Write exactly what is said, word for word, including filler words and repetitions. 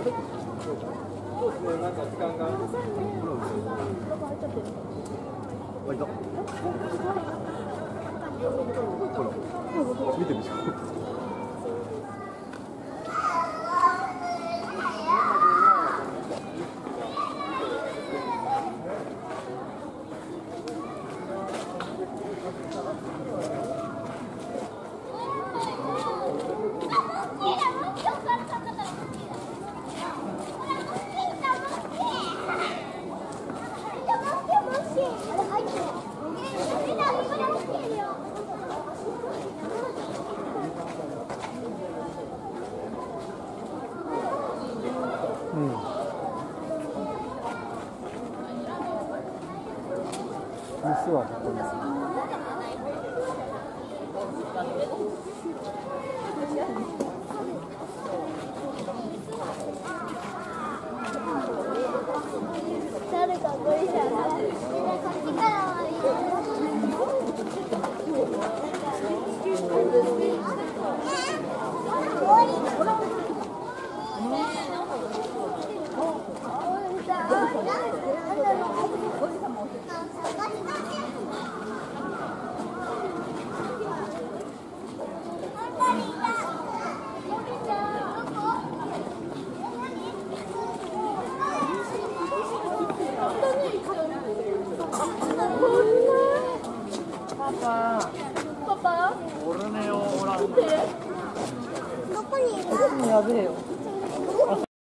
なんか時間が。 あ、いた。見てみよう。うん。メスはここです。 誰かゴリラだ。 パパ、 パパ、 オルネオオランウータン。 どこにいる？ やべえよ。